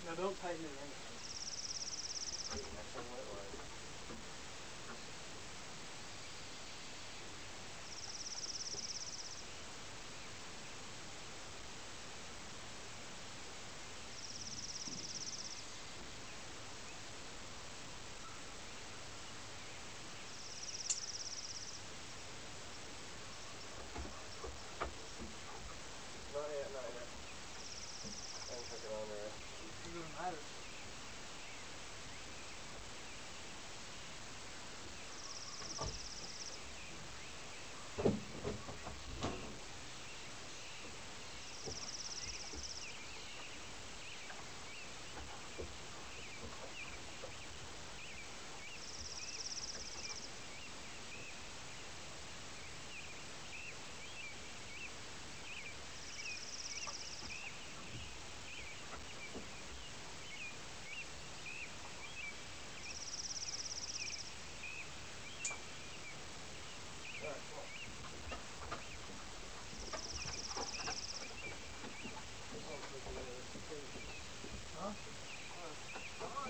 No, don't tighten it or anything. Not yet, not yet. I haven't hooked it on there. It doesn't matter. Huh? Come on.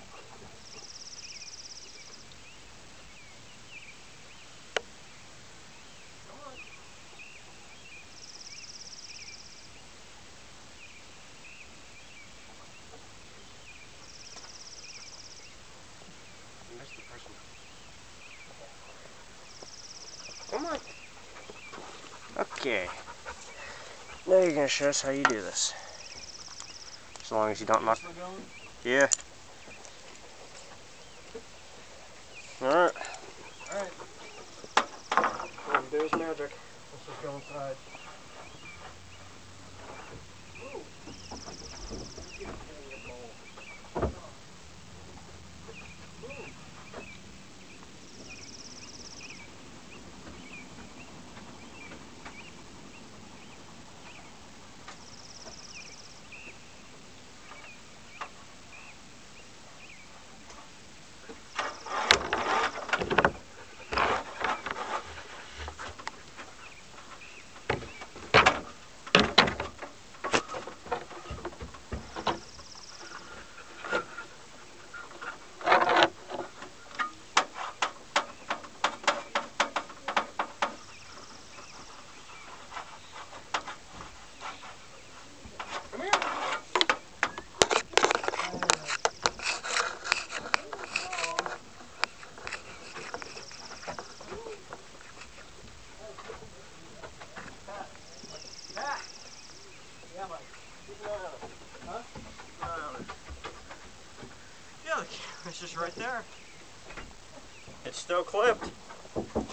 Come on. You missed the person. Come on. Okay. Now you're gonna show us how you do this. As long as you don't knock. Still going? Yeah. Alright. Alright. Do his magic. Let's just go inside. Ooh. Come here. Ah. Yeah, Mike. Keep an eye on it. Huh? Keep an eye on it. Yeah, the camera's just right there. It's still clipped.